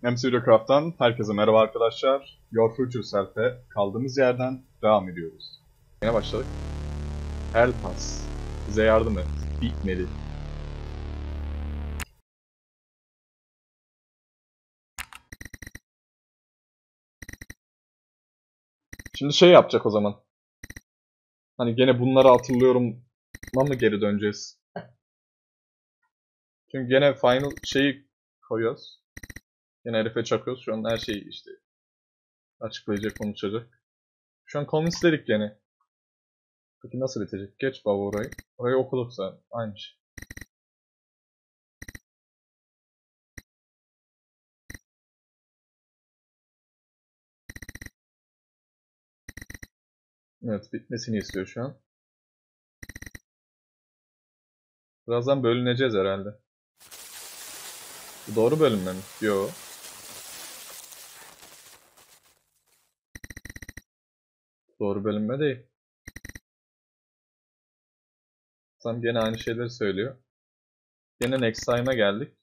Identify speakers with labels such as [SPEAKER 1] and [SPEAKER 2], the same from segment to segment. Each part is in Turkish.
[SPEAKER 1] MCU'da herkese merhaba arkadaşlar. Your Future Self'e kaldığımız yerden devam ediyoruz. Yine başladık. Help us. Bize yardım et. Bitmedi. Şimdi şey yapacak o zaman. Hani gene bunları hatırlıyorum ama mı geri döneceğiz? Çünkü gene final şeyi koyuyoruz. Yine herife çakıyoruz. Şu an her şeyi işte açıklayacak, konuşacak. Şu an convince dedik gene. Peki nasıl bitecek? Geç baba orayı. Orayı okuduk zaten. Aynı şey. Evet, bitmesini istiyor şu an. Birazdan bölüneceğiz herhalde. Bu doğru bölünme mi? Yo. Doğru bölünme değil. Tam gene aynı şeyleri söylüyor. Gene next time'a geldik.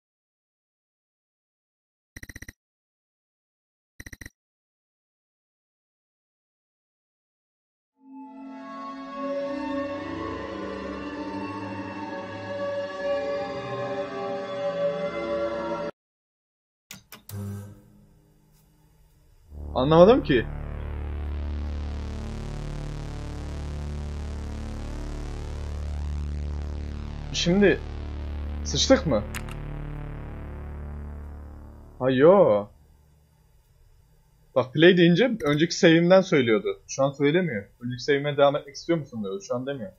[SPEAKER 1] Anlamadım ki. Şimdi sıçtık mı? Ha yo. Bak play deyince önceki save'imden söylüyordu. Şu an söylemiyor. Önceki save'ime devam etmek istiyor musun diyordu. Şu an demiyor.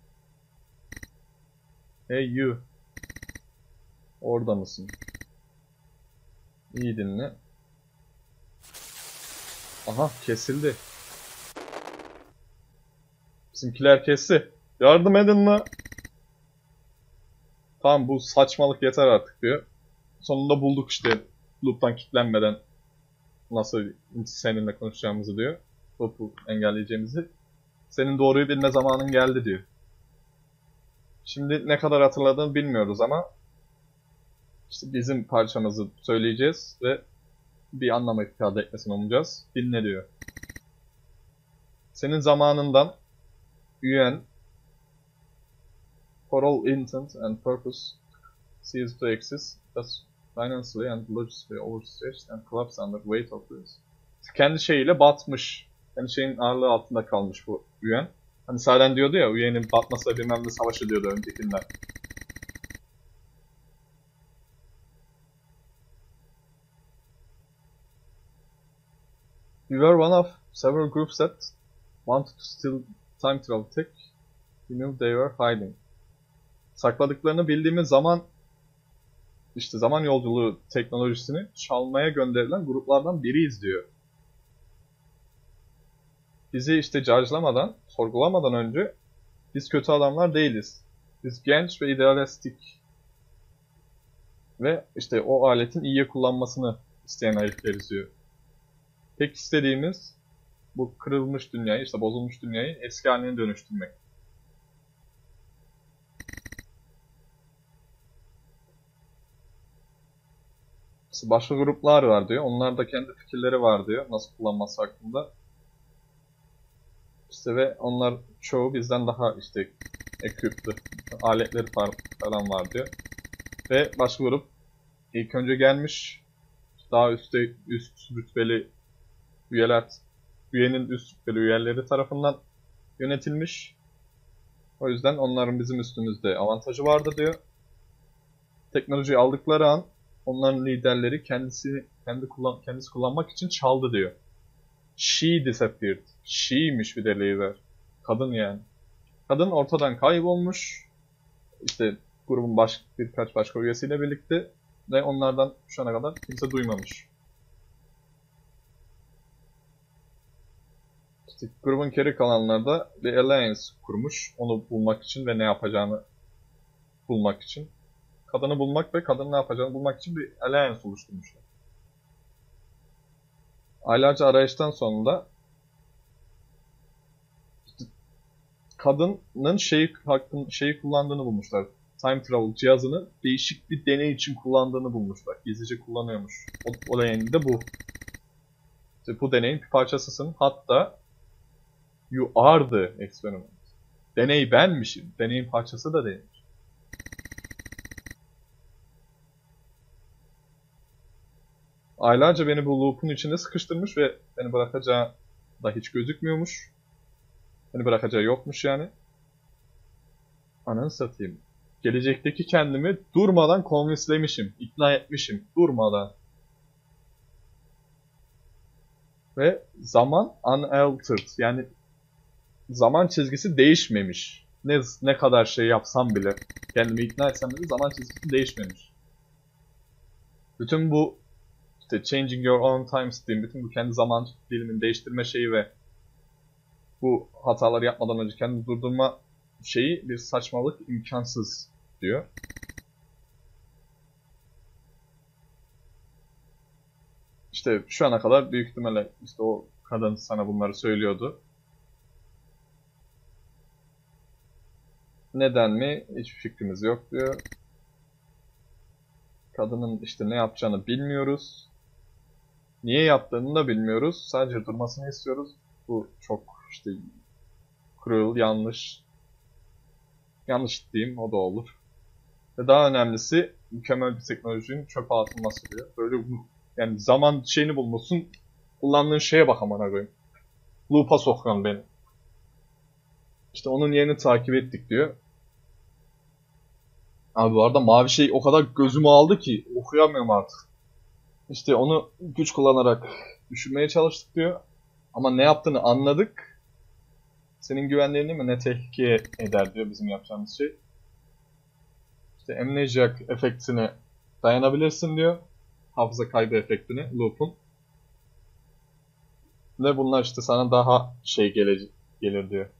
[SPEAKER 1] Hey you. Orada mısın? İyi dinle. Aha kesildi. Bizimkiler kesti. Yardım edin la. Tamam bu saçmalık yeter artık diyor. Sonunda bulduk işte loop'tan kilitlenmeden nasıl seninle konuşacağımızı diyor. Loop'u engelleyeceğimizi. Senin doğruyu bilme zamanın geldi diyor. Şimdi ne kadar hatırladığını bilmiyoruz ama işte bizim parçamızı söyleyeceğiz ve bir anlam ifade etmesini umacağız. Dinle diyor. Senin zamanından UN for all intent and purpose cease to exist, thus financially and logistically overstretched and collapsed under weight of this. Kendi şeyiyle batmış. Kendi şeyin ağırlığı altında kalmış bu UN. Hani Saren diyordu ya, UN'in batması bilmem ne savaşı diyordu öncekinden. We were one of several groups that wanted to steal time travel tech. We knew they were hiding. Sakladıklarını bildiğimiz zaman yolculuğu teknolojisini çalmaya gönderilen gruplardan biriyiz diyor. Bizi işte judge'lamadan, sorgulamadan önce biz kötü adamlar değiliz. Biz genç ve idealistik ve işte o aletin iyiye kullanmasını isteyen herifleriz diyor. Tek istediğimiz bu kırılmış dünyayı, işte bozulmuş dünyayı eski haline dönüştürmek. İşte başka gruplar var diyor. Onlar da kendi fikirleri var diyor. Nasıl kullanması hakkında. İşte ve onlar çoğu bizden daha işte equip'li. Aletleri falan var diyor. Ve başka grup ilk önce gelmiş. Daha üst rütbeli üyenin üst rütbeli üyeleri tarafından yönetilmiş. O yüzden onların bizim üstümüzde avantajı vardı diyor. Teknolojiyi aldıkları an onların liderleri kendisi kullanmak için çaldı diyor. She disappeared. She'ymiş bir de lider. Kadın yani. Kadın ortadan kaybolmuş. İşte grubun birkaç başka üyesiyle birlikte ve onlardan şu ana kadar kimse duymamış. İşte grubun geri kalanları da bir alliance kurmuş. Onu bulmak için ve ne yapacağını bulmak için. Kadını bulmak ve kadının ne yapacağını bulmak için bir alliance oluşturmuşlar. Aylarca arayıştan sonunda kadının şeyi kullandığını bulmuşlar. time travel cihazını değişik bir deney için kullandığını bulmuşlar. Gizlice kullanıyormuş. O deney de bu. İşte bu deneyin bir parçasısın. Hatta you are the experiment. Deney benmişim. Deneyin parçası da değil. Aylarca beni bu loop'un içinde sıkıştırmış ve beni bırakacağı da hiç gözükmüyormuş. Beni bırakacağı yokmuş yani. Ananı satayım. Gelecekteki kendimi durmadan konvinslemişim, ikna etmişim. Durmadan. Ve zaman unaltered. Yani zaman çizgisi değişmemiş. Ne kadar şey yapsam bile, kendimi ikna etsem bile zaman çizgisi değişmemiş. Bütün bu işte changing your own time stream, bütün bu kendi zaman dilimini değiştirme şeyi ve bu hataları yapmadan önce kendini durdurma şeyi bir saçmalık, imkansız diyor. İşte şu ana kadar büyük ihtimalle işte o kadın sana bunları söylüyordu. Neden mi? Hiçbir fikrimiz yok diyor. Kadının işte ne yapacağını bilmiyoruz. Niye yaptığını da bilmiyoruz. Sadece durmasını istiyoruz. Bu çok işte cruel, yanlış. Yanlış diyeyim, o da olur. Ve daha önemlisi mükemmel bir teknolojinin çöpe atılması diyor. Böyle yani zaman şeyini bulmuşsun, kullandığın şeye bak amına koyayım. Loop'a sokuyorsun beni. İşte onun yerini takip ettik diyor. Abi bu arada mavi şey o kadar gözümü aldı ki okuyamıyorum artık. İşte onu güç kullanarak düşünmeye çalıştık diyor. Ama ne yaptığını anladık. Senin güvenliğini mi ne tehlike eder diyor bizim yapacağımız şey. İşte amnesiac efektine dayanabilirsin diyor. Hafıza kaybı efektini, loop'un. Ve bunlar işte sana daha şey gelir diyor.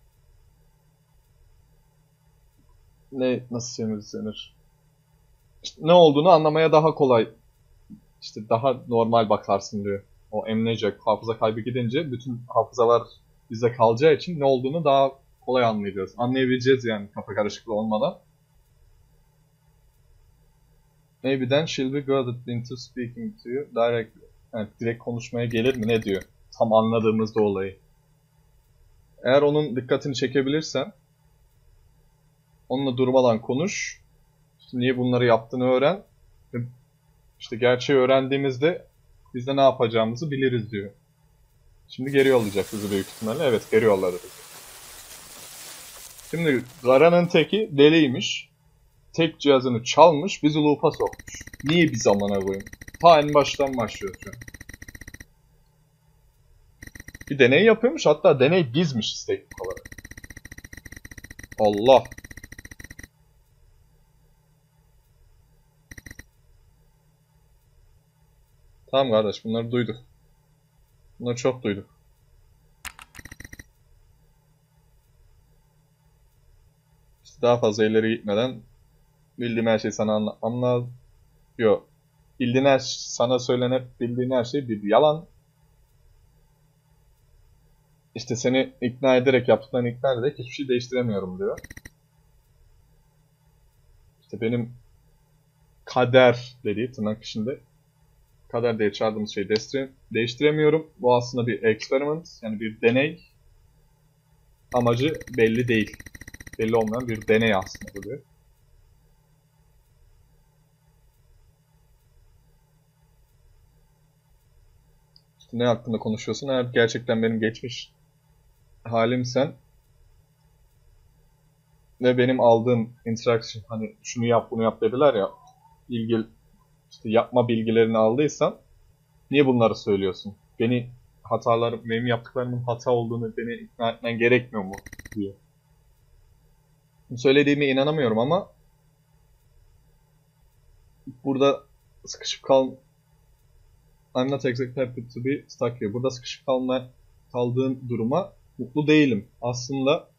[SPEAKER 1] Nasıl denir? İşte ne olduğunu anlamaya daha kolay, işte daha normal bakarsın diyor. O amnesiac, hafıza kaybı gidince bütün hafızalar bize kalacağı için ne olduğunu daha kolay anlayacağız. Anlayabileceğiz yani kafa karışıklığı olmadan. Maybe then she'll be goaded into speaking to you directly. Yani direkt konuşmaya gelir mi ne diyor? Tam anladığımızda olayı. Eğer onun dikkatini çekebilirsen onunla durmadan konuş. İşte niye bunları yaptığını öğren. İşte gerçeği öğrendiğimizde biz de ne yapacağımızı biliriz diyor. Şimdi geri yollayacak bizi büyük ihtimalle. Evet, geri yolladı bizi. Şimdi Gara'nın teki deliymiş. Tek cihazını çalmış, bizi loop'a sokmuş. Niye bir zamana koyayım? Ta en baştan başlıyor şu an. Bir deney yapıyormuş, hatta deney bizmiş teknik olarak. Allah! Tamam kardeş, bunları duyduk. Bunları çok duyduk. İşte daha fazla ileri gitmeden bildiğim her şeyi sana Yok. Sana söylenip bildiğin her şey bir yalan. İşte seni ikna ederek, yaptıklarını ikna ederek hiçbir şey değiştiremiyorum diyor. İşte benim kader dediği tırnak içinde kader diye çağırdığımız şeyi değiştiremiyorum. Bu aslında bir experiment, yani bir deney. Amacı belli değil. Belli olmayan bir deney aslında bu diyor. İşte ne hakkında konuşuyorsun? Eğer gerçekten benim geçmiş halimsen ve benim aldığım interaction, hani şunu yap bunu yap dediler ya, işte yapma bilgilerini aldıysan niye bunları söylüyorsun? Benim yaptıklarımın hata olduğunu beni ikna etmen gerekmiyor mu diyor. Söylediğime inanamıyorum ama burada sıkışıp I'm not exactly happy to be stuck here. Burada sıkışıp kaldığım duruma mutlu değilim. Aslında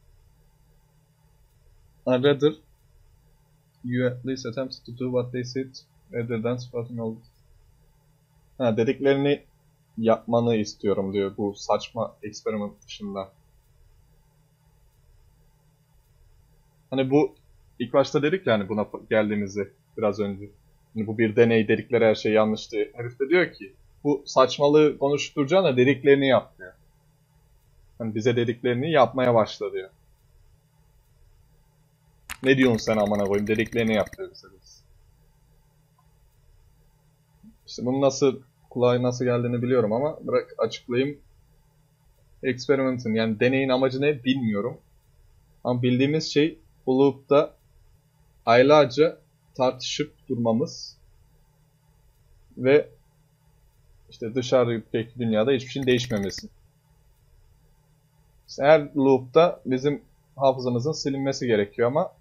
[SPEAKER 1] I'd rather you at least attempt to do what they said rather than spouting all this. Dediklerini yapmanı istiyorum diyor bu saçma experiment dışında. Hani bu İlk başta dedik yani buna geldiğimizi biraz önce. Hani bu bir deney, dedikleri her şey yanlıştı. Herif de diyor ki bu saçmalığı konuşturacağına dediklerini yap diyor. Hani bize dediklerini yapmaya başla diyor. Ne diyorsun sen amına koyayım, dediklerini yap diyor bize. İşte bunun kulağa nasıl geldiğini biliyorum ama bırak açıklayayım. Experiment'ın yani deneyin amacı ne bilmiyorum. Ama bildiğimiz şey bu loop'ta aylarca tartışıp durmamız ve işte dışarıdaki dünyada hiçbir şeyin değişmemesi. İşte her loop'ta bizim hafızamızın silinmesi gerekiyor ama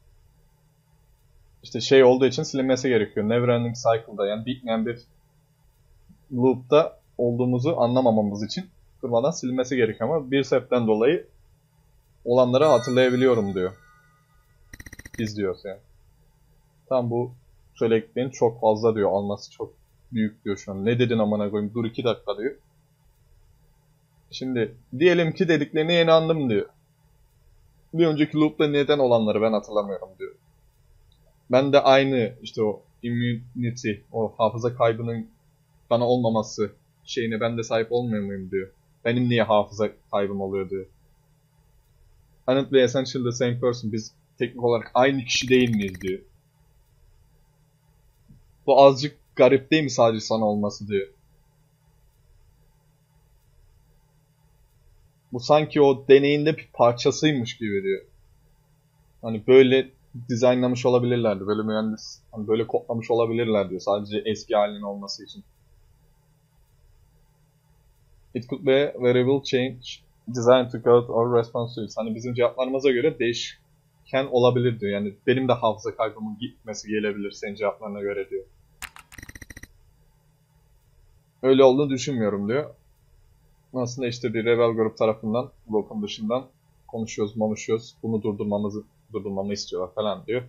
[SPEAKER 1] işte şey olduğu için silinmesi gerekiyor. Never ending cycle'da yani bitmeyen bir loop'ta olduğumuzu anlamamamız için durmadan silinmesi gerekiyor ama bir sebepten dolayı olanları hatırlayabiliyorum diyor. Biz diyoruz yani. Tam bu söylediklerin çok fazla diyor. Alması çok büyük diyor şu an. Ne dedin amına koyayım? Dur 2 dakika diyor. Şimdi diyelim ki dediklerini yeni anladım diyor. Bir önceki loop'ta neden olanları ben hatırlamıyorum diyor. Ben de aynı işte o immunity, o hafıza kaybının bana olmaması şeyine ben de sahip olmuyor muyum diyor. Benim niye hafıza kaybım oluyor diyor. Unit ve Essential the same person. Biz teknik olarak aynı kişi değil miyiz diyor. Bu azıcık garip değil mi sadece sana olması diyor. Bu sanki o deneyinde bir parçasıymış gibi diyor. Hani böyle dizaynlamış olabilirlerdi. Böyle mühendis, hani böyle kodlamış olabilirler diyor. Sadece eski halinin olması için. It could be a variable change designed to code or response. Hani bizim cevaplarımıza göre değişken olabilir diyor. Yani benim de hafıza kaybımın gitmesi gelebilir senin cevaplarına göre diyor. Öyle olduğunu düşünmüyorum diyor. Aslında işte bir rebel grup tarafından loop'un dışından konuşuyoruz. Bunu durdurmamı istiyorlar falan diyor.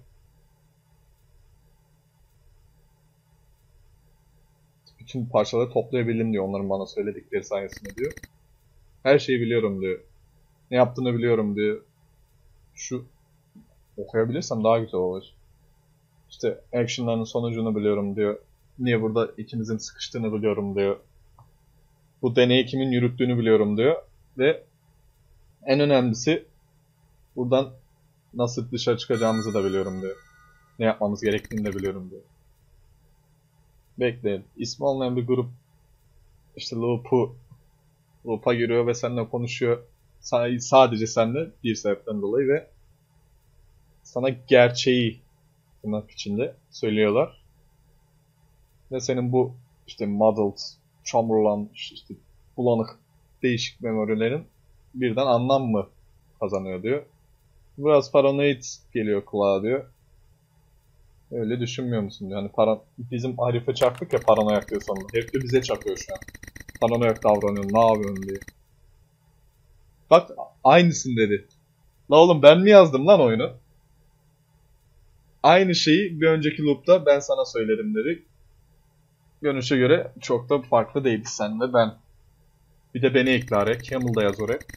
[SPEAKER 1] Bütün parçaları toplayabildim diyor onların bana söyledikleri sayesinde diyor. Her şeyi biliyorum diyor. Ne yaptığını biliyorum diyor. Şu okuyabilirsem daha güzel olur. İşte action'ların sonucunu biliyorum diyor. Niye burada ikimizin sıkıştığını biliyorum diyor. Bu deneyi kimin yürüttüğünü biliyorum diyor. Ve en önemlisi buradan nasıl dışarı çıkacağımızı da biliyorum diyor. Ne yapmamız gerektiğini de biliyorum diyor. Bekleyin. İsmi olmayan bir grup işte loop'a giriyor ve seninle konuşuyor. Sadece seninle bir sebepten dolayı ve sana gerçeği tırnak içinde söylüyorlar. Ve senin bu işte muddled, çamurlanmış, işte bulanık değişik memorilerin birden anlam mı kazanıyor diyor. Biraz paranoid geliyor kulağa diyor. Öyle düşünmüyor musun diyor. Hani bizim herife çaktık ya paranoyak diyor sonunda. Herif de bize çakıyor şu an. Paranoyak davranıyor, ne yapıyorsun diye. Bak aynısın dedi. La oğlum ben mi yazdım lan oyunu? Aynı şeyi bir önceki loop'ta ben sana söyledim dedi. Görünüşe göre çok da farklı değildi sen ve ben. Bir de beni ekle et. Camel da yaz oraya.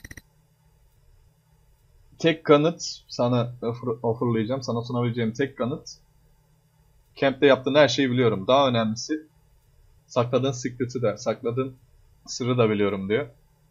[SPEAKER 1] Tek kanıt sana offerlayacağım. Sana sunabileceğim tek kanıt. Camp'te yaptığın her şeyi biliyorum. Daha önemlisi sakladığın secret'ı da, sakladığın sırrı da biliyorum diyor.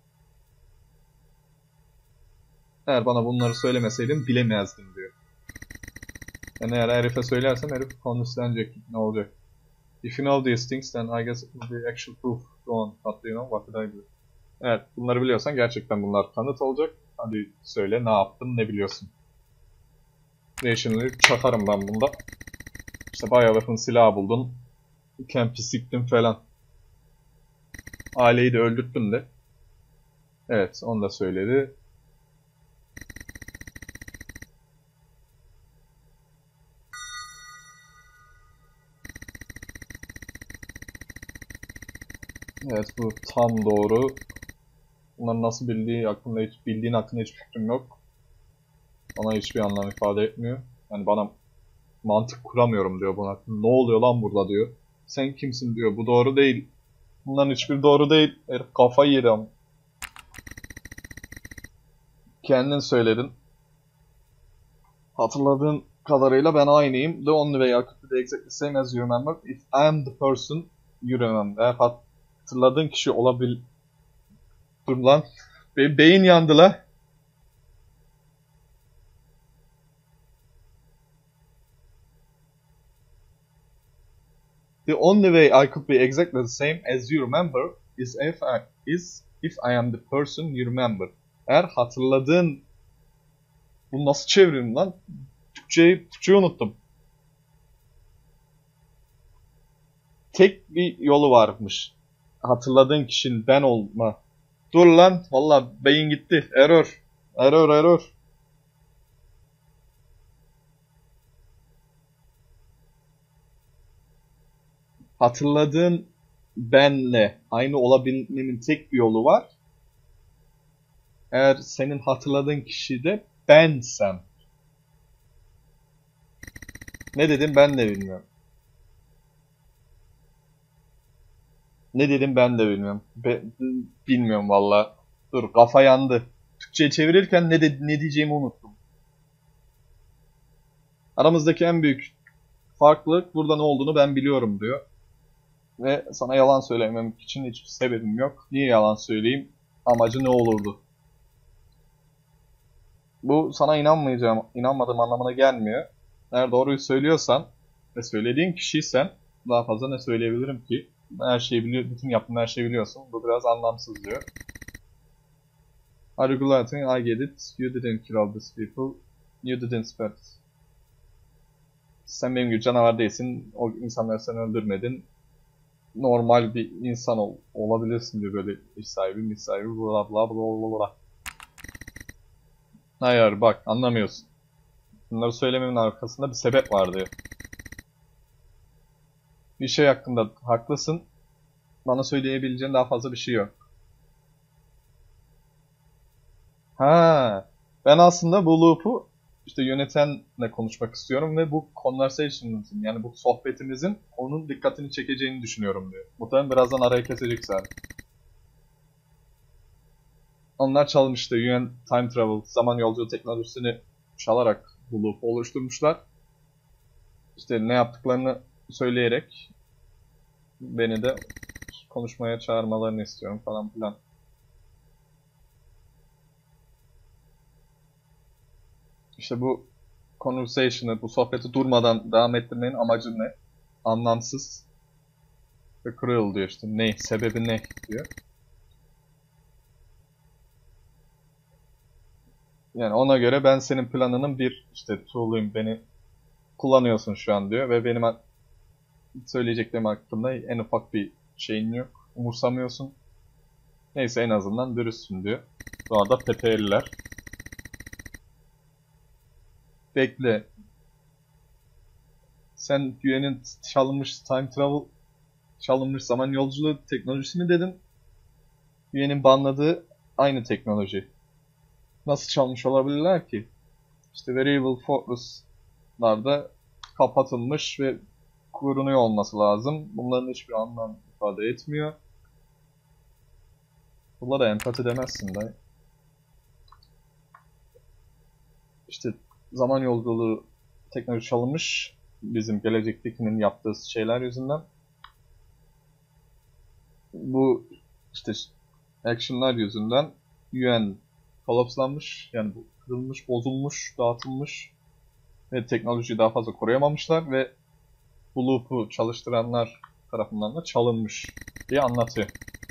[SPEAKER 1] Eğer bana bunları söylemeseydin bilemezdim diyor. Yani eğer herife söylersen herif konuslanacak. Ne olacak? If you know these things then I guess it will be actual proof. Go on. What do you know? What did I do? Evet, bunları biliyorsan gerçekten bunlar kanıt olacak. Hadi söyle ne yaptın, ne biliyorsun. Ve şimdi çakarım ben bunda. İşte bayağı weapon silahı buldun. Camp'i siktin falan. Aileyi de öldürttün de. Evet, onu da söyledi. Evet, bu tam doğru. Bunları nasıl bildiğin hakkında hiç fikrim yok. Bana hiçbir anlam ifade etmiyor. Yani bana mantık kuramıyorum diyor bunun hakkında. Ne oluyor lan burada diyor. Sen kimsin diyor. Bu doğru değil. Bunların hiçbir doğru değil. Herif kafayı yedi ama. Kendin söyledin. Hatırladığın kadarıyla ben aynıyım. The only way I could be exactly same as you remember. If I am the person you remember. Eğer hatırladığın kişi olabil... Dur lan. Beyin yandı la. The only way I could be exactly the same as you remember is if I am the person you remember. Eğer hatırladığın... Bunu nasıl çevireyim lan? Türkçeyi unuttum. Tek bir yolu varmış. Hatırladığın kişinin ben olma. Dur lan. Valla beyin gitti. Error. Hatırladığın benle aynı olabilmenin tek bir yolu var. Eğer senin hatırladığın kişi de bensem. Ne dedim ben de bilmiyorum. Bilmiyorum valla. Dur kafa yandı. Türkçe'ye çevirirken ne diyeceğimi unuttum. Aramızdaki en büyük farklılık burada ne olduğunu ben biliyorum diyor. Ve sana yalan söylemem için hiçbir sebebim yok. Niye yalan söyleyeyim? Amacı ne olurdu? Bu sana inanmadığım anlamına gelmiyor. Eğer doğruyu söylüyorsan ve söylediğin kişiysen daha fazla ne söyleyebilirim ki? Her şeyi bütün yaptığın her şeyi biliyorsun. Bu biraz anlamsız diyor. Are you glad? I get it. You didn't kill all these people. You didn't spread. Sen benim gibi canavar değilsin. O insanları sen öldürmedin. Normal bir insan olabilirsin diyor böyle iş sahibi bla bla bla bla. Hayır bak anlamıyorsun. Bunları söylememin arkasında bir sebep var diyor. Bir şey hakkında haklısın. Bana söyleyebileceğin daha fazla bir şey yok. Ben aslında bu loop'u işte yönetenle konuşmak istiyorum ve bu conversation'ımızın yani bu sohbetimizin onun dikkatini çekeceğini düşünüyorum diyor. Muhtemelen birazdan araya kesecek zaten. Onlar çalmıştı. UN Time Travel, zaman yolculuğu teknolojisini çalarak bu loop'u oluşturmuşlar. İşte ne yaptıklarını söyleyerek beni de konuşmaya çağırmalarını istiyorum falan filan. İşte bu conversation'ı, bu sohbeti durmadan devam ettirmenin amacı ne? Anlamsız ve cruel diyor işte. Ne? Sebebi ne? Diyor. Yani ona göre ben senin planının bir işte tool'uyum, beni kullanıyorsun şu an diyor ve benim söyleyeceklerim hakkında en ufak bir şeyin yok. Umursamıyorsun. Neyse en azından dürüstsün diyor. Bu arada PP'liler. Bekle. Sen UN'in çalınmış zaman yolculuğu teknolojisi mi dedin? UN'in banladığı aynı teknoloji. Nasıl çalmış olabilirler ki? İşte Variable Fortress'larda kapatılmış ve korunuyor olması lazım. Bunların hiçbir anlam ifade etmiyor. Bunlara empati demezsin de. İşte zaman yolculuğu teknoloji çalınmış. Bizim gelecektekinin yaptığı şeyler yüzünden. Bu işte action'lar yüzünden UN kolapslanmış. Yani bu kırılmış, bozulmuş, dağıtılmış ve teknolojiyi daha fazla koruyamamışlar ve bu loop'u çalıştıranlar tarafından da çalınmış diye anlatıyor.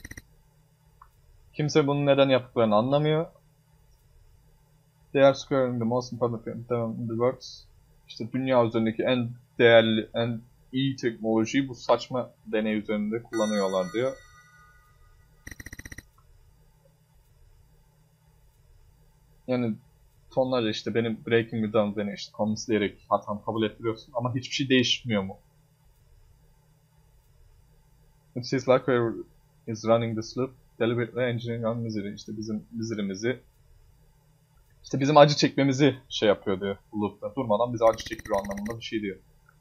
[SPEAKER 1] Kimse bunun neden yaptıklarını anlamıyor. They are squaring the most important thing in the world. İşte dünya üzerindeki en değerli, en iyi teknolojiyi bu saçma deney üzerinde kullanıyorlar diyor. Yani tonlarca işte benim Breaking Me Down beni işte konumsuzlayarak hatam kabul ettiriyorsun ama hiçbir şey değişmiyor mu? It seems like whoever is running this loop deliberately engineering our misery. İşte bizim misery'mizi, işte bizim acı çekmemizi şey yapıyor diyor bu loop'ta. Durmadan bize acı çekiyor anlamında bir şey diyor.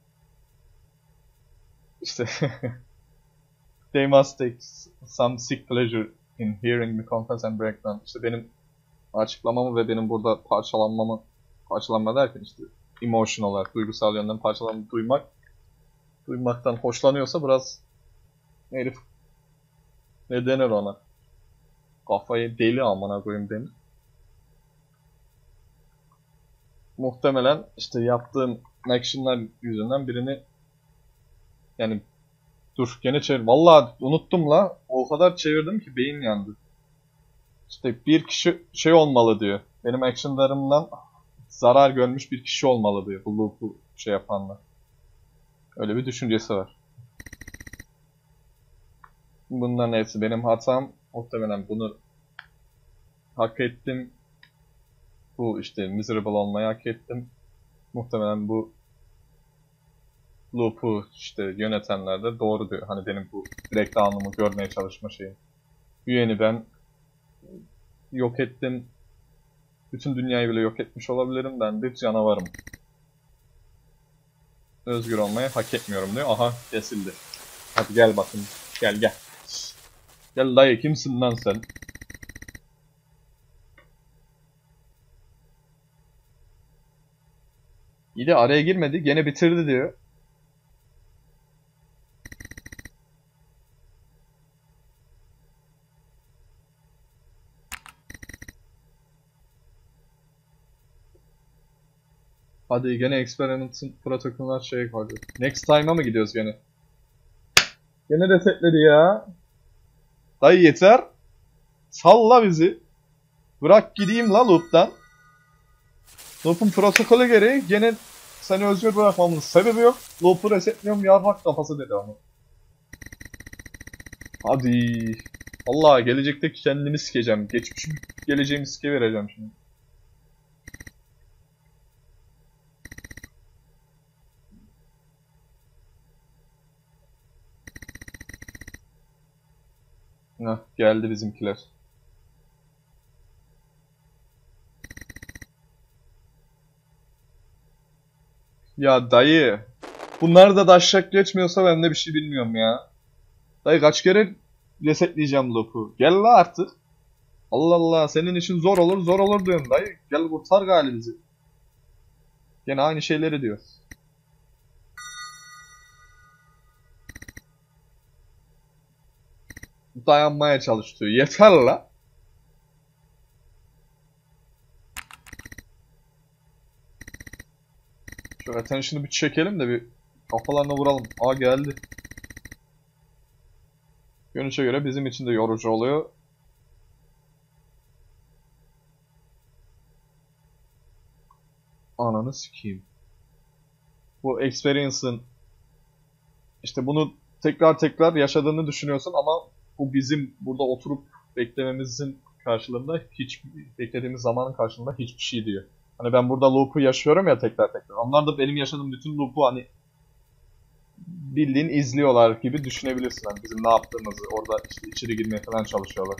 [SPEAKER 1] İşte they must take some sick pleasure in hearing me confess and break down. İşte benim açıklamamı ve benim burada parçalanma derken işte emotional olarak, duygusal yönden parçalarını duymaktan hoşlanıyorsa biraz herif ne denir ona? Kafayı deli amına koyayım denir. Muhtemelen işte yaptığım action'lar yüzünden birini yani dur gene çevir. Vallahi unuttum la. O kadar çevirdim ki beyin yandı. İşte bir kişi şey olmalı diyor. Benim action'larımdan zarar görmüş bir kişi olmalı diyor. Bu loop'u şey yapanlar. Öyle bir düşüncesi var. Bunların hepsi benim hatam. Muhtemelen bunu hak ettim. Bu işte miserable olmayı hak ettim. Muhtemelen bu loop'u işte yönetenler de doğru diyor. Hani benim bu direkt anlamı görmeye çalışma şeyi. Üyeni ben yok ettim. Bütün dünyayı bile yok etmiş olabilirim. Ben bir canavarım. Özgür olmayı hak etmiyorum diyor. Aha kesildi. Hadi gel bakın. Gel gel. Gel dayı kimsin lan sen? İyi de araya girmedi. Gene bitirdi diyor. Hadi gene experiment'ın protokolünden şey koydu. Next time'a mı gidiyoruz gene? Gene resetledi ya. Dayı yeter. Salla bizi. Bırak gideyim la loop'tan. Loop'un protokolü gereği gene seni özgür bırakmamın sebebi yok. Loop'u resetliyorum yarrak kafası dedi ama. Hadi. Allah gelecekteki kendimi sikeceğim. Geçmişim geleceğimi sike vereceğim şimdi. Heh, geldi bizimkiler. Ya dayı. Bunlar da daşşak geçmiyorsa ben de bir şey bilmiyorum ya. Dayı kaç kere resetleyeceğim loop'u. Gel la artık. Allah Allah senin için zor olur zor olur diyorum dayı. Gel kurtar gali bizi. Gene aynı şeyleri diyor. Dayanmaya çalış diyor. Yeter la. Şu attention'ı bir çekelim de bir kafalarına vuralım. Aa geldi. Görünüşe göre bizim için de yorucu oluyor. Ananı sikeyim. Bu experience'ın işte bunu tekrar tekrar yaşadığını düşünüyorsun ama bu bizim burada oturup beklememizin karşılığında beklediğimiz zamanın karşılığında hiçbir şey diyor. Hani ben burada loop'u yaşıyorum ya tekrar tekrar. Onlar da benim yaşadığım bütün loop'u hani bildiğin izliyorlar gibi düşünebilirsin. Hani bizim ne yaptığımızı orada işte içeri girmeye falan çalışıyorlar.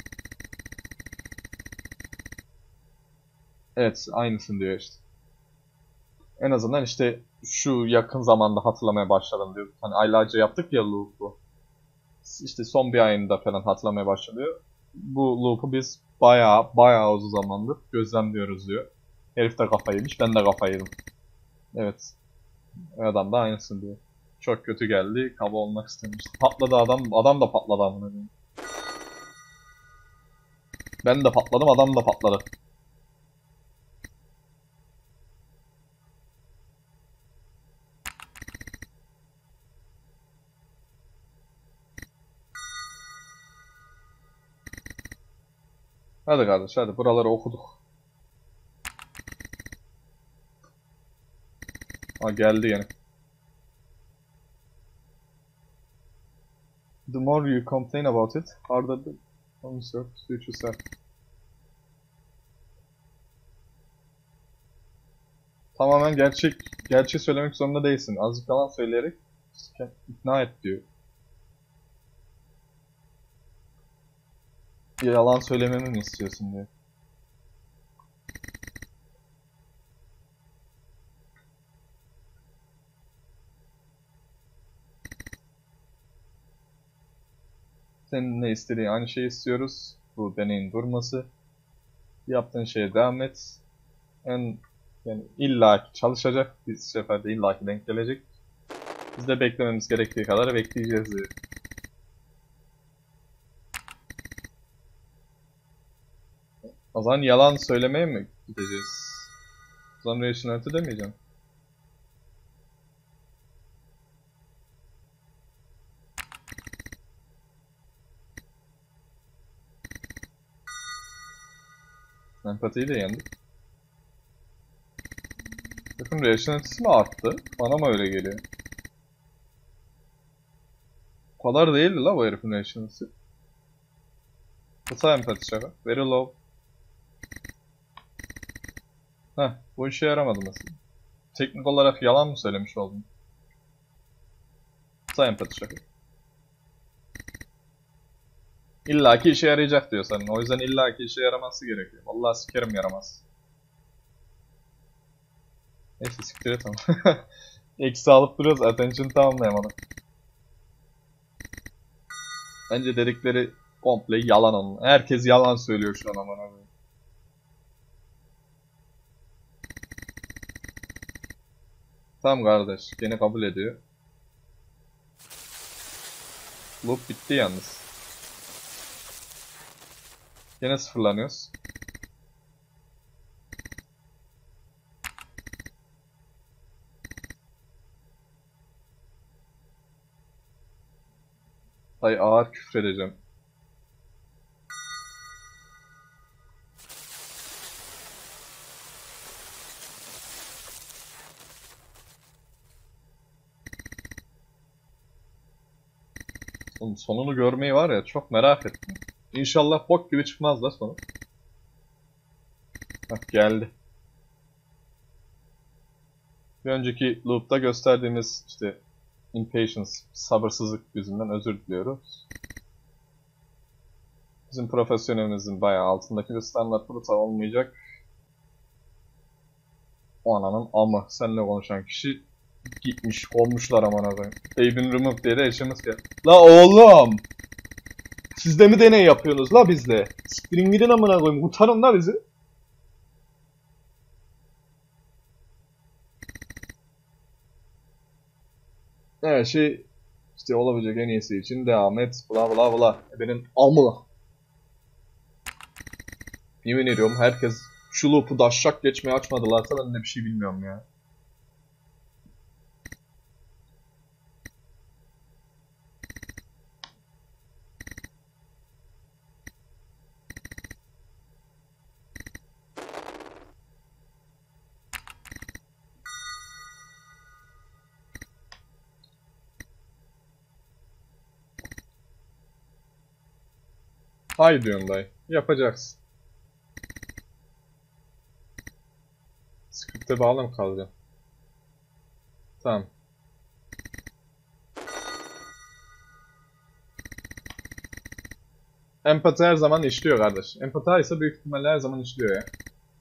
[SPEAKER 1] Evet aynısın diyor işte. En azından işte şu yakın zamanda hatırlamaya başladım diyor. Hani aylarca yaptık ya loop'u. İşte son bir ayında falan hatırlamaya başlıyor. Bu loop'u biz bayağı uzun zamandır gözlemliyoruz diyor. Herif de kafayı yemiş, ben de kafayı yedim. Evet, adam da aynısın diyor. Çok kötü geldi, kaba olmak istemişti. Patladı adam, adam da patladı amına koyayım. Ben de patladım, adam da patladı. Hadi kardeş, hadi buraları okuduk. Ha geldi yine. The more you complain about it, harder the promise your future self. Tamamen gerçeği söylemek zorunda değilsin. Azıcık yalan söyleyerek ikna et diyor. Yalan söylememi mi istiyorsun diyor. Senin ne istediğin aynı şeyi istiyoruz. Bu deneyin durması. Yaptığın şeye devam et. En Yani illaki çalışacak, bir seferde illaki denk gelecek. Biz de beklememiz gerektiği kadar bekleyeceğiz diyor. O zaman yalan söylemeye mi gideceğiz? O zaman rationality demeyeceğim. Empatiyi de yendik. Bakın rationality'si mi arttı? Bana mı öyle geliyor? O kadar değildi la bu herifin rationality'si. Kısa empati şaka. Very low. Heh, bu işe yaramadı mesela. Teknik olarak yalan mı söylemiş oldum? Kısa empati şaka. İlla ki işe yarayacak diyor senin. O yüzden illa ki işe yaraması gerekiyor. Vallahi sikerim yaramaz. Neyse siktir et ama. Eksi alıp duruyoruz. Attention tamamlayamadım. Bence dedikleri komple yalan onun. Herkes yalan söylüyor şu an aman abi. Tamam kardeş. Gene kabul ediyor. Loop bitti yalnız. Gene sıfırlanıyoruz. Ay ağır küfür edeceğim. Oğlum sonunu görmeyi var ya çok merak ettim. İnşallah bok gibi çıkmaz da sonu. Hah geldi. Bir önceki loop'ta gösterdiğimiz işte impatience, sabırsızlık yüzünden özür diliyoruz. Bizim profesyonelimizin bayağı altındaki bir standart burada olmayacak. O ananın amı. Seninle konuşan kişi gitmiş, olmuşlar aman adayım. They've been removed diye de eşimiz geldi. La oğlum! Siz de mi deney yapıyorsunuz la bizle? Siktirin gidin amına koyayım. Utanın la bizi. Her şey işte olabilecek en iyisi için devam et. Bla bla bla. Benim amı. Yemin ediyorum herkes şu loop'u daşşak geçmeye açmadılarsa ben de bir şey bilmiyorum ya. Hay diyorsun dayı. Yapacaksın. Script'e bağlı mı kalacağım? Tamam. Empati her zaman işliyor kardeş. Empati ise büyük ihtimalle her zaman işliyor ya.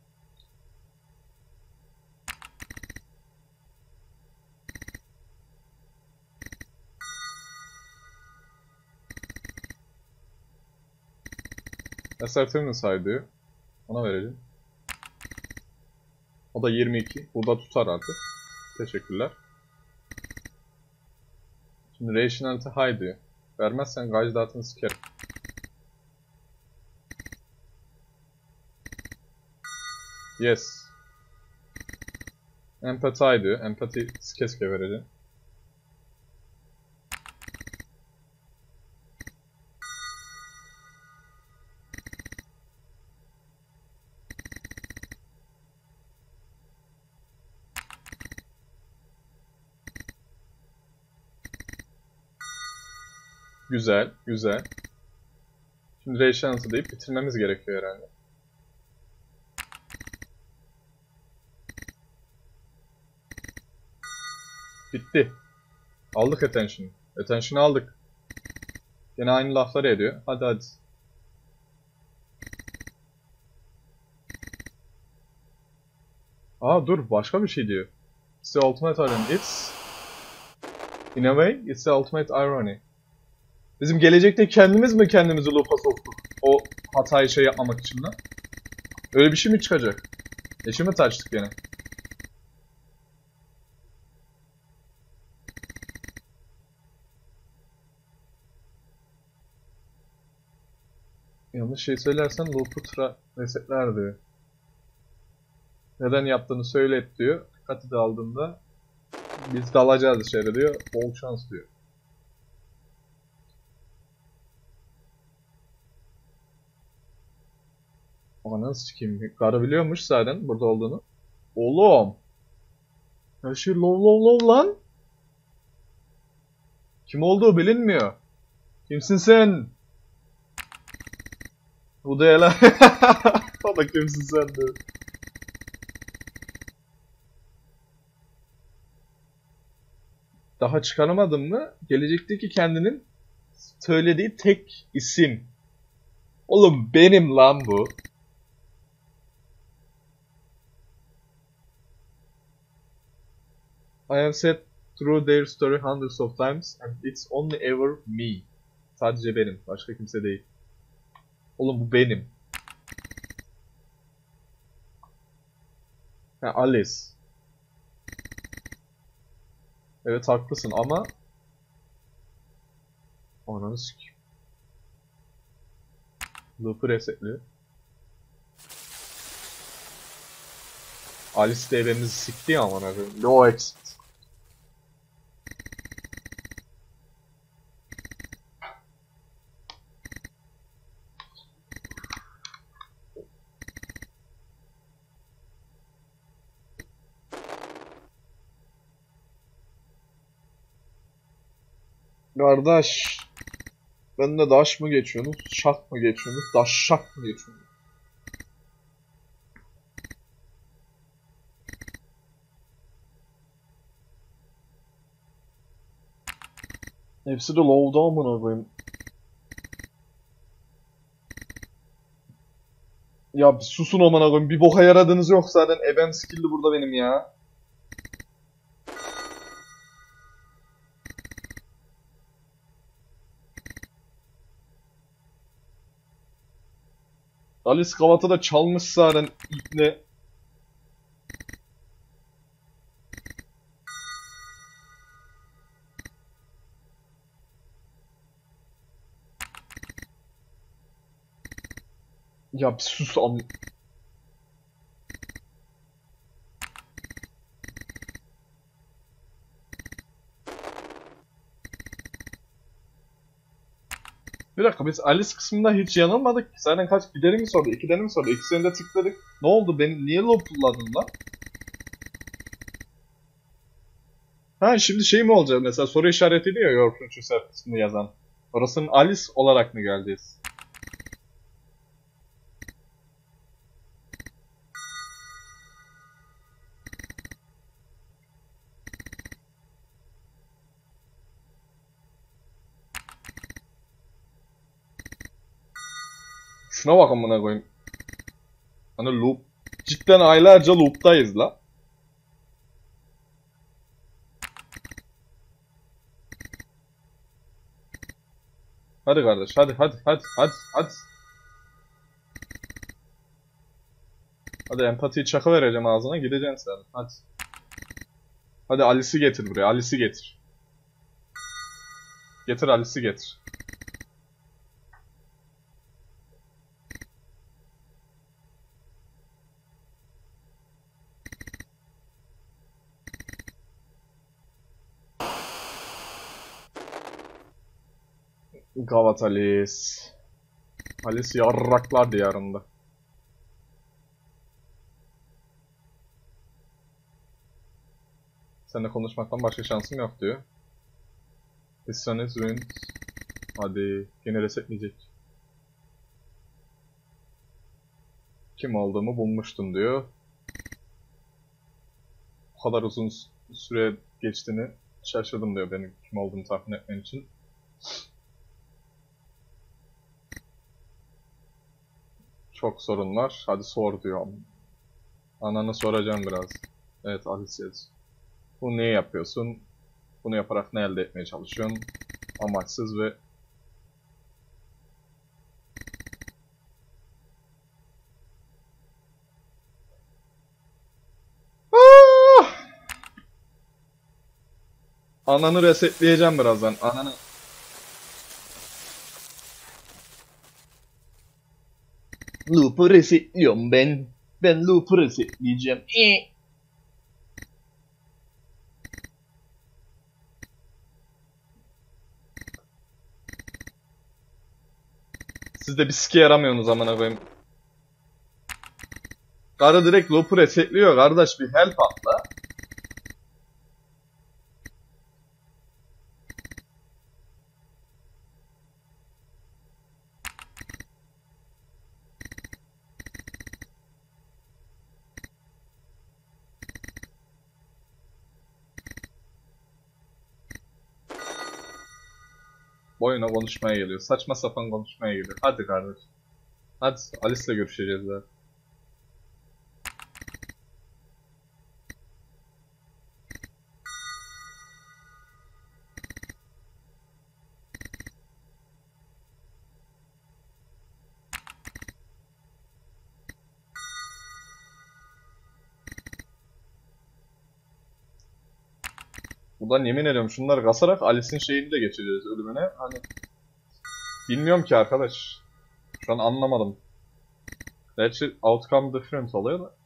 [SPEAKER 1] Assertiveness high diyor. Ona verelim. O da 22. Burada tutar artık. Teşekkürler. Şimdi rationality high diyor. Vermezsen gauge dağıtını sikerim. Yes. Empathy high diyor. Empathy keşke vereceğim. Güzel, güzel. Şimdi rationality deyip bitirmemiz gerekiyor herhalde. Bitti. Aldık attention'ı. Attention'ı aldık. Yine aynı lafları ediyor. Hadi hadi. Aa dur başka bir şey diyor. It's the ultimate irony. In a way, it's the ultimate irony. Bizim gelecekte kendimiz mi kendimizi loop'a soktuk? O hatayı şey yapmamak için de. Öyle bir şey mi çıkacak? Eşimi mi tartıştık gene? Yanlış şey söylersen loop'u resetler diyor. Neden yaptığını söylet diyor. Dikkati daldığında biz dalacağız içeri diyor. Bol şans diyor. Ananı sikeyim. Karı biliyormuş zaten burada olduğunu. Oğlum. Her şey lov lan. Kim olduğu bilinmiyor. Kimsin sen? Bu da hele. O da kimsin sen diyor. Daha çıkaramadın mı? Gelecekteki kendinin söylediği tek isim. Oğlum benim lan bu. I have said through their story hundreds of times and it's only ever me. Sadece benim. Başka kimse değil. Oğlum bu benim. Ha, Alice. Evet haklısın ama... Ananı sikeyim. Loop'u resetliyor. Alice de evimizi sikti ya aman abi. No exit. Kardeş. Ben de daş mı geçiyorsunuz? Şak mı geçiyorsunuz? Daş şak mı geçiyorsunuz? Hepsi de low'da amına koyayım. Ya bir susun amına koyayım. Bir boka yaradığınız yok zaten. Ebem skill'li burada benim ya. Alice Kavat'ı da çalmış zaten ipne. Ya bir sus am... Bir dakika biz Alice kısmında hiç yanılmadık. Zaten kaç bir mi sordu? İki mi sordu? İkisini de tıkladık. Ne oldu? Beni niye loop'ladın lan? Ha şimdi şey mi olacak mesela soru işareti diyor Your Future kısmını yazan. Orasının Alice olarak mı geleceğiz? Şuna bak amına koyayım. Hani loop. Cidden aylarca loop'tayız la. Hadi kardeş hadi. Hadi empatiyi çaka vereceğim ağzına gideceksin sen. Hadi. Hadi Alice'i getir buraya. Alice'i getir. Getir Alice'i getir. Gavat Alice. Alice yarraklar diyarında. Seninle konuşmaktan başka şansım yok diyor. His son is ruined. Hadi yine resetleyecek. Kim olduğumu bulmuştum diyor. Bu kadar uzun süre geçtiğini şaşırdım diyor benim kim olduğumu tahmin etmen için. Çok sorun var. Hadi sor diyor. Ananı soracağım biraz. Evet Alice. Bunu niye yapıyorsun? Bunu yaparak ne elde etmeye çalışıyorsun? Amaçsız ve ananı resetleyeceğim birazdan. Ananı. Loop'u resetliyorum ben. Ben loop'u resetleyeceğim. Siz de bir sike yaramıyorsunuz amına koyayım. Karı direkt loop'u resetliyor kardeş, bir help atla. Boyuna konuşmaya geliyor. Saçma sapan konuşmaya geliyor. Hadi kardeş. Hadi Alice'le görüşeceğiz zaten. Buradan yemin ediyorum şunları kasarak Alice'in şeyini de geçireceğiz ölümüne. Hani bilmiyorum ki arkadaş. Şu an anlamadım. Gerçi outcome different oluyor da.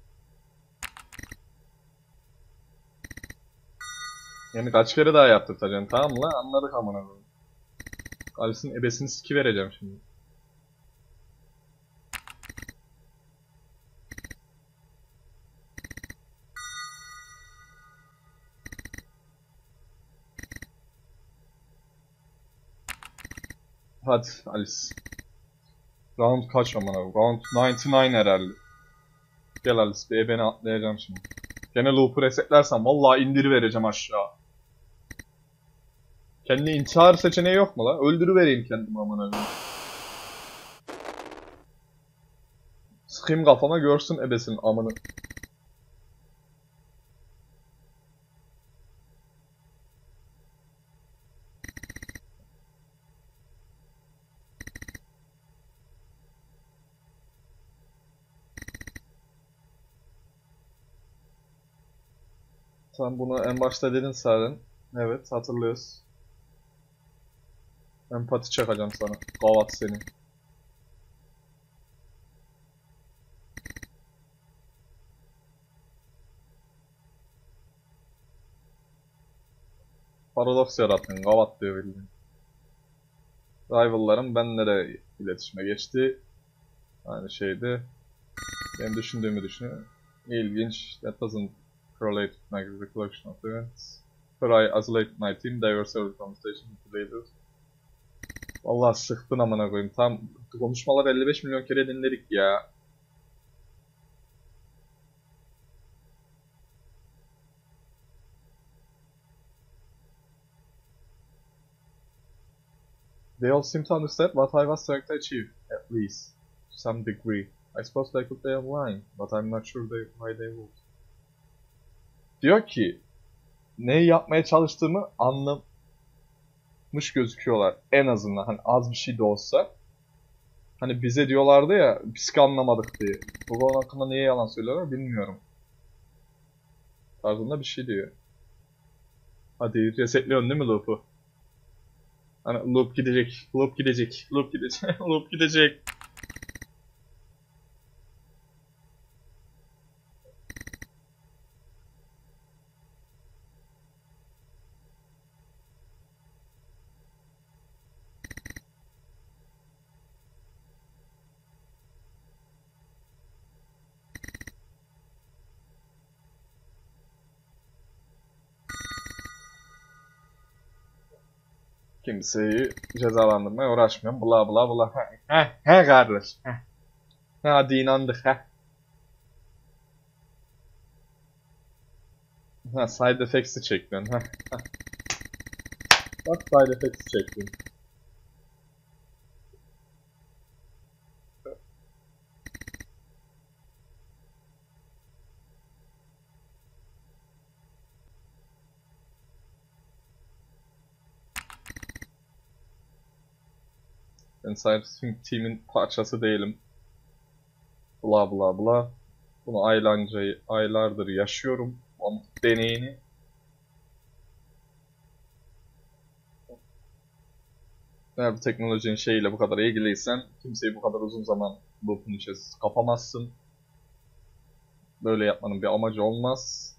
[SPEAKER 1] Yani kaç kere daha yaptırtacaksın, tamam mı lan? Anladık amına koyayım. Alice'in ebesini siki vereceğim şimdi. Hadi Alice. Round kaç amına koyayım? Round 99 herhalde. Gel Alice, bir ebeni atlayacağım şimdi. Gene loop'u resetlersem vallahi indir vereceğim aşağı. Kendi intihar seçeneği yok mu la? Öldürüvereyim kendimi amına koyayım. Sıkayım kafama görsün ebesinin amını. Sen bunu en başta dedin zaten. Evet, hatırlıyoruz. Empati çakacağım sana. Gavat seni. Paradoks yarattın. Gavat diyor bildiğin. Rival'larım benimle de iletişime geçti. Aynı şeydi. Benim düşündüğümü düşünüyor. İlginç. That doesn't correlate with my recollection of the events. But I isolated my team. They were several conversations with the leaders. Vallahi sıktın amına koyayım. Tam konuşmalar 55 milyon kere dinledik ya. They all seem to understand what I was trying to achieve, at least, to some degree. I suppose they could be lying, but I'm not sure why they would. Diyor ki, neyi yapmaya çalıştığımı anlamış gözüküyorlar. En azından hani az bir şey de olsa. Hani bize diyorlardı ya, psik anlamadık diye. Bu konu hakkında niye yalan söylüyorlar bilmiyorum. Tarzında bir şey diyor. Hadi resetliyorsun değil mi loop'u? Hani loop gidecek, loop gidecek, loop gidecek, loop gidecek. Kimseyi cezalandırmaya uğraşmıyorum. Bla bla bla. He kardeş. He. Hadi inandık he. Ha, side effects'i çekmiyorsun. Ha. Bak side effects'i çektin. Ben Scientific Team'in parçası değilim. Bla bla bla. Bunu aylardır yaşıyorum. Ama deneyini. Eğer bu teknolojinin şeyiyle bu kadar ilgiliysen kimseyi bu kadar uzun zaman loop'un içerisinde kapamazsın. Böyle yapmanın bir amacı olmaz.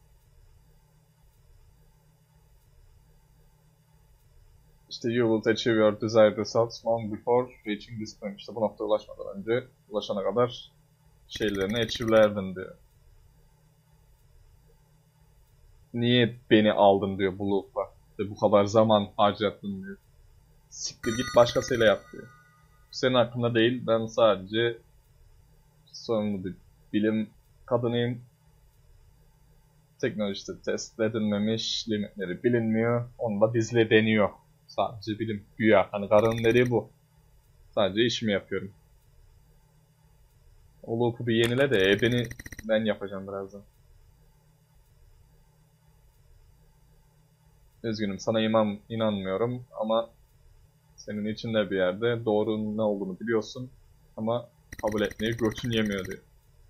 [SPEAKER 1] İşte you will achieve your desired results long before reaching this point. İşte bu noktaya ulaşmadan önce, ulaşana kadar şeylerini achieve'lerdin diyor. Niye beni aldın diyor bu loop'la. İşte bu kadar zaman harcattın diyor. Siktir git başkasıyla yap diyor. Senin hakkında değil, ben sadece sorumlu bir bilim kadınıyım. Teknolojide test edilmemiş, limitleri bilinmiyor. Onunla dizle deniyor. Sadece bilim, güya. Hani karının dediği bu. Sadece işimi yapıyorum. O loop'u bir yenile de beni ben yapacağım birazdan. Üzgünüm, sana inanmıyorum ama senin içinde bir yerde doğrunun ne olduğunu biliyorsun ama kabul etmeyi götün yemiyor diyor.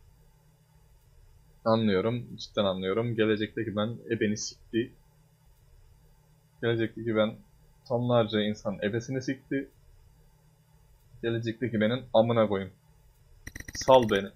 [SPEAKER 1] Anlıyorum, cidden anlıyorum. Gelecekteki ben beni sikti. Gelecekteki ben tonlarca insan ebesini sikti. Gelecekteki benim amına koyayım. Sal beni.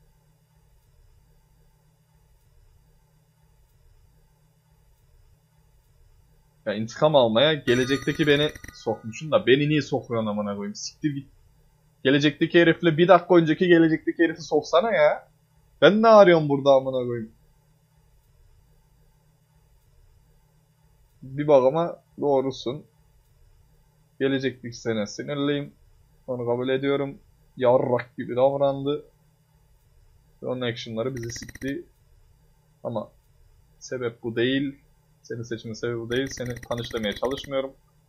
[SPEAKER 1] Ya intikam almaya gelecekteki beni sokmuşsun da beni niye sokuyorsun amına koyayım? Siktir git. Gelecekteki herifle bir dakika önceki gelecekteki herifi soksana ya. Ben ne arıyorum burada amına koyayım? Bir bakıma doğrusun. Gelecekteki sene sinirliyim. Onu kabul ediyorum. Yarrak gibi davrandı. Ve onun actionları bizi sikti. Ama sebep bu değil. Senin seçimin sebebi bu değil. Seni tanıştırmaya çalışmıyorum.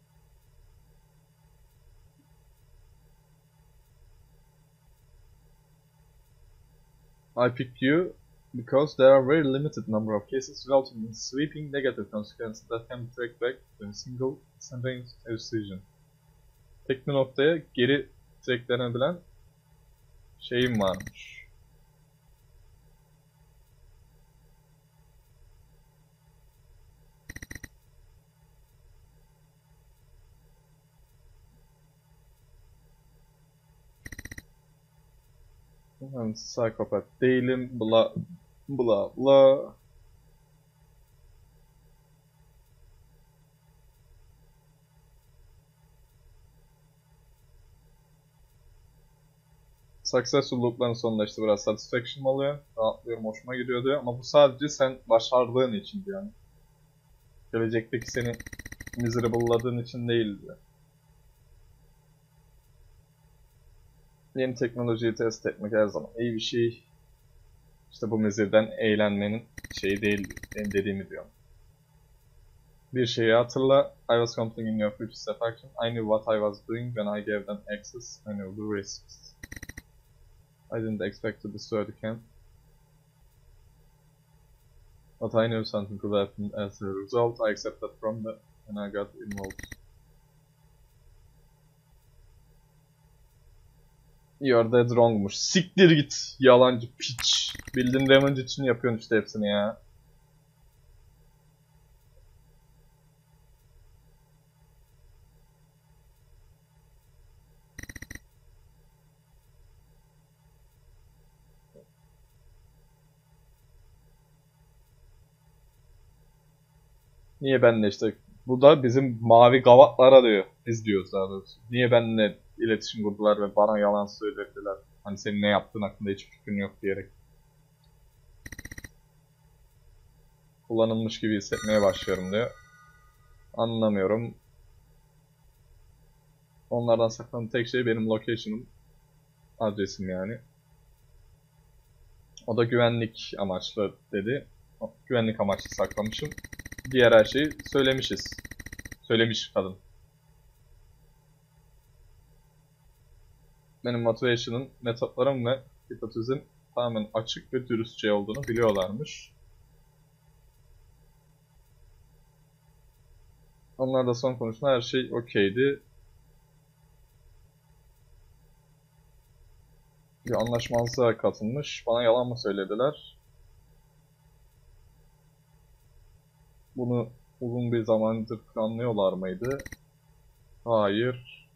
[SPEAKER 1] I picked you because there are very limited number of cases resulting in sweeping negative consequences that can be tracked back to a single sentence decision. Tek bir noktaya geri tracklenebilen şeyim varmış. Ben psikopat değilim, bla bla bla. Successful loop'ların sonunda işte biraz satisfaction oluyor. Rahatlıyorum, hoşuma gidiyor diyor. Ama bu sadece sen başardığın için diyor. Yani. Gelecekteki seni miserable'ladığın için değil diyor. Yeni teknolojiyi test etmek her zaman iyi bir şey. İşte bu mizirden eğlenmenin şeyi değil, benim dediğimi diyor. Bir şeyi hatırla. I was completing your future step action. I knew what I was doing when I gave them access. I knew the risks. I didn't expect to destroy the camp. But I knew something could happen as a result. I accepted from them and I got involved. You're dead wrong'muş. Siktir git yalancı piç. Bildiğin revenge için yapıyorsun işte hepsini ya. Niye benle işte bu da bizim mavi gavatlara diyor. Biz diyoruz daha doğrusu. Niye benimle iletişim kurdular ve bana yalan söylediler. Hani senin ne yaptığın hakkında hiç fikrin yok diyerek. Kullanılmış gibi hissetmeye başlıyorum diyor. Anlamıyorum. Onlardan saklanan tek şey benim location'ım. Adresim yani. O da güvenlik amaçlı dedi. Güvenlik amaçlı saklamışım. Diğer her şeyi söylemişiz. Söylemiş kadın. Benim motivation'ın, metotlarım ve hipotezim tamamen açık ve dürüstçe olduğunu biliyorlarmış. Onlar da son konuşma her şey okeydi. Bir anlaşmazlığa katılmış. Bana yalan mı söylediler? Bunu uzun bir zamandır planlıyorlar mıydı? Hayır.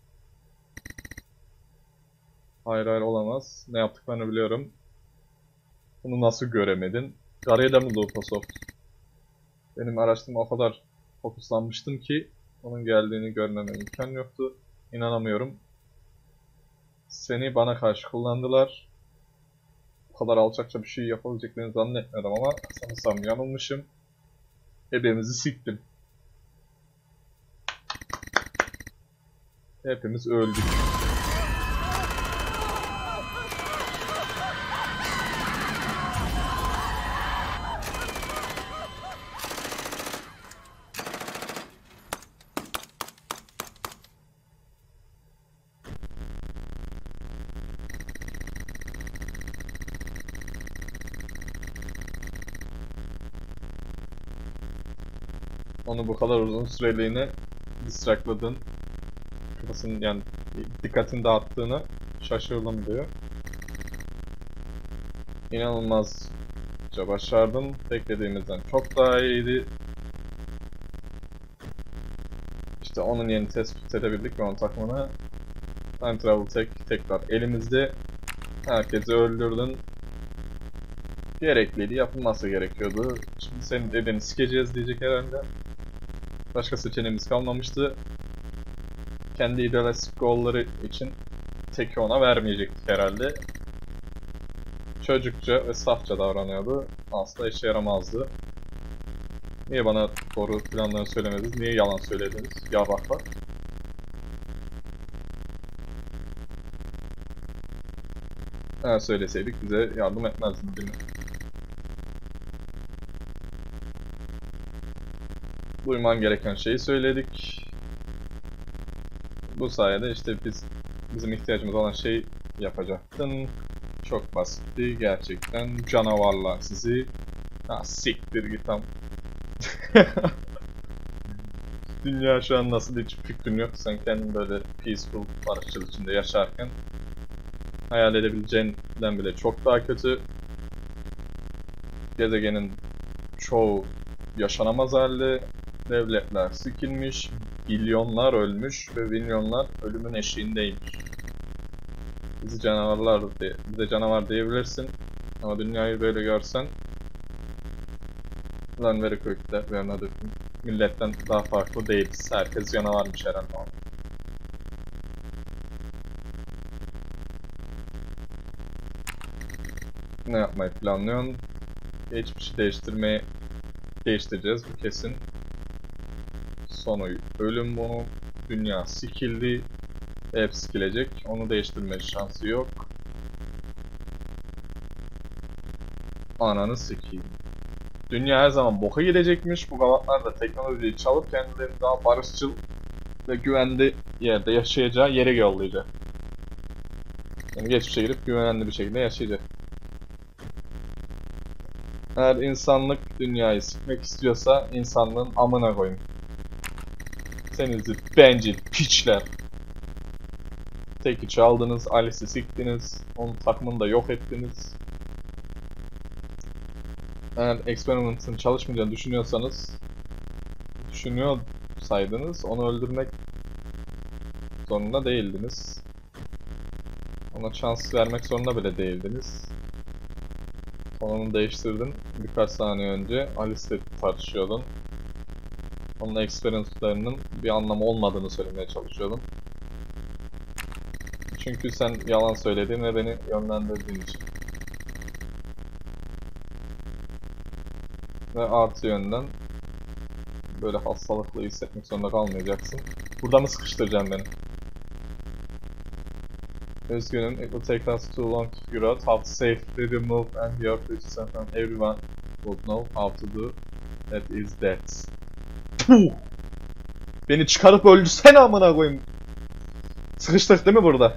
[SPEAKER 1] Hayır hayır olamaz. Ne yaptıklarını biliyorum. Bunu nasıl göremedin? Garayda mı Lupasoft? Benim araştırma o kadar fokuslanmıştım ki onun geldiğini görmeme imkan yoktu. İnanamıyorum. Seni bana karşı kullandılar. Bu kadar alçakça bir şey yapabileceklerini zannetmedim ama sanırsam yanılmışım. Hepimizi siktim. Hepimiz öldük. Onu bu kadar uzun süreliğine distractladın. Kafasının yani dikkatini dağıttığını şaşırdım diyor. İnanılmazca başardın. Beklediğimizden çok daha iyiydi. İşte onun yerini tespit edebildik ve onun takımına Time Travel tekrar elimizde. Herkesi öldürdün. Gerekliydi, yapılması gerekiyordu. Şimdi senin dedeni sikeceğiz diyecek herhalde. Başka seçeneğimiz kalmamıştı. Kendi idealistik goal'ları için teki ona vermeyecektik herhalde. Çocukça ve safça davranıyordu. Asla işe yaramazdı. Niye bana doğru planlarını söylemediniz? Niye yalan söylediniz? Yavraklar. Eğer söyleseydik bize yardım etmezdiniz değil mi? Duyman gereken şeyi söyledik. Bu sayede işte bizim ihtiyacımız olan şey yapacaktın. Çok basitti gerçekten. Canavarlar sizi. Ha siktir git tam. Dünya şu an nasıl hiç fikrim yok. Sen kendin böyle peaceful, barışçıl içinde yaşarken hayal edebileceğinden bile çok daha kötü. Gezegenin çoğu yaşanamaz halde. Devletler sikilmiş, milyonlar ölmüş ve milyonlar ölümün eşiğindeymiş. Bize canavar diyebilirsin ama dünyayı böyle görsen lan very quick that we are not milletten daha farklı değiliz. Herkes canavarmış herhalde. Ne yapmayı planlıyorsun? Geçmişi değiştireceğiz bu kesin. Sonu ölüm bunu. Dünya sikildi. Hep sikilecek. Onu değiştirme şansı yok. Ananı sikeyim. Dünya her zaman boka gidecekmiş. Bu gavatlar da teknolojiyi çalıp kendilerini daha barışçıl ve güvenli yerde yaşayacağı yere yollayacak. Yani geçmişe gidip güvenli bir şekilde yaşayacak. Eğer insanlık dünyayı sikmek istiyorsa insanlığın amına koyun. Senizi bencil piçler. Teki çaldınız, Alice'i siktiniz, onun takımını da yok ettiniz. Eğer experiment'ın çalışmayacağını düşünüyorsaydınız, onu öldürmek zorunda değildiniz. Ona şans vermek zorunda bile değildiniz. Sonunu değiştirdin. Birkaç saniye önce Alice'le tartışıyordun. Onun experience'larının bir anlamı olmadığını söylemeye çalışıyordum. Çünkü sen yalan söylediğin ve beni yönlendirdiğin için. Ve artı yönden böyle hastalıklı hissetmek zorunda kalmayacaksın. Burada mı sıkıştıracaksın beni? Üzgünüm, it will take us too long to figure out how to safely remove and your future from everyone would know how to do that is that. Puh! Beni çıkarıp öldürsene amına koyayım. Sıkıştık değil mi burada?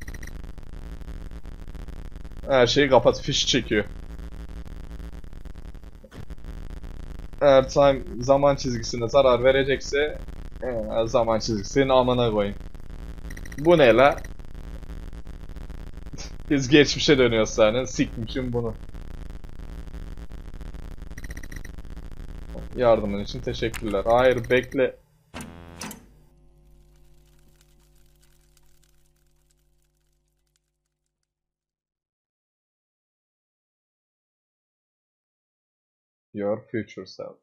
[SPEAKER 1] Her şeyi kapat, fiş çekiyor. Eğer zaman çizgisine zarar verecekse zaman çizgisinin amına koyayım. Bu ne la? Biz geçmişe dönüyoruz sahne. Sikmişim bunu. Yardımın için teşekkürler. Hayır bekle. Your future self.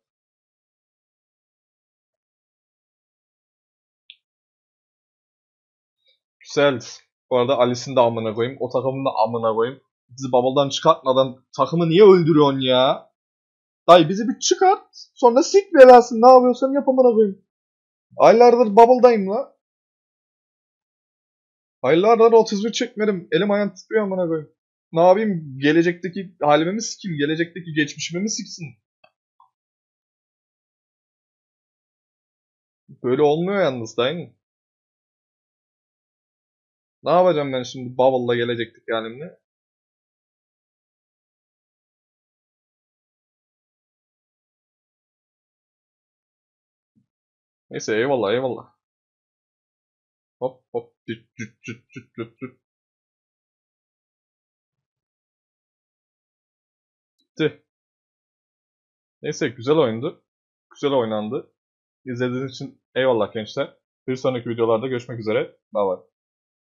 [SPEAKER 1] Güzel. Bu arada Alice'in de amına koyayım. O takımın da amına koyayım. Bizi bubble'dan çıkartmadan takımı niye öldürüyorsun ya? Dayı bizi bir çıkart. Sonra sik belasın. Ne yapıyorsan yap amına koyayım. Aylardır bubble'dayım la. Aylardır 31 çekmedim. Elim ayağım titriyor amına koyayım. Ne yapayım? Gelecekteki halimi mi sikeyim? Gelecekteki geçmişimi mi siksin? Böyle olmuyor yalnız dayı. Ne yapacağım ben şimdi bubble'la gelecekteki halimle? Neyse eyvallah eyvallah. Hop hop cüt cüt cüt cüt cüt cüt. Gitti. Neyse güzel oyundu. Güzel oynandı. İzlediğiniz için eyvallah gençler. Bir sonraki videolarda görüşmek üzere. Bye bye.